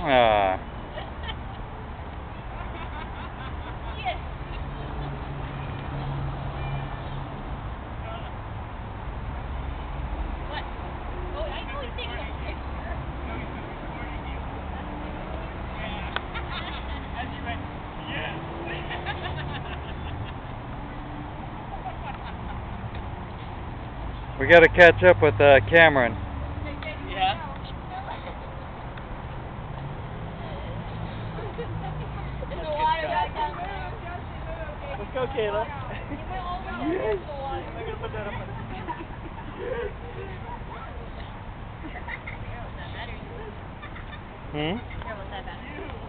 Ah. We got to catch up with Cameron. Yeah. Let's go, Kayla. Yes. I'm gonna put that up. Hmm? Here, what's that about?